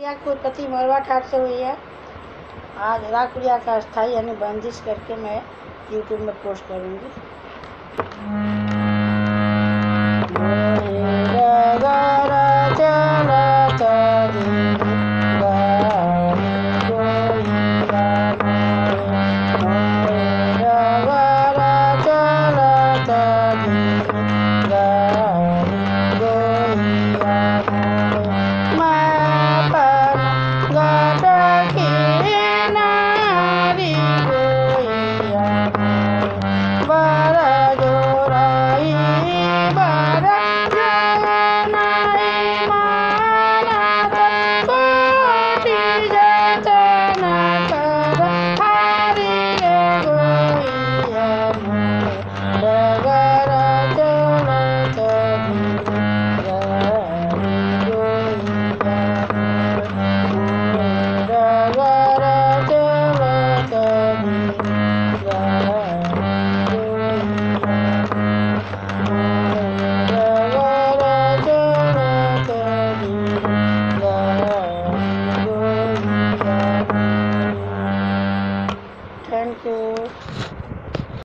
या कोई पति मरवा ठाट से हुई है। आज राकुड़िया का अस्थाई यानी बंदिश करके मैं यूट्यूब में पोस्ट करूँगी।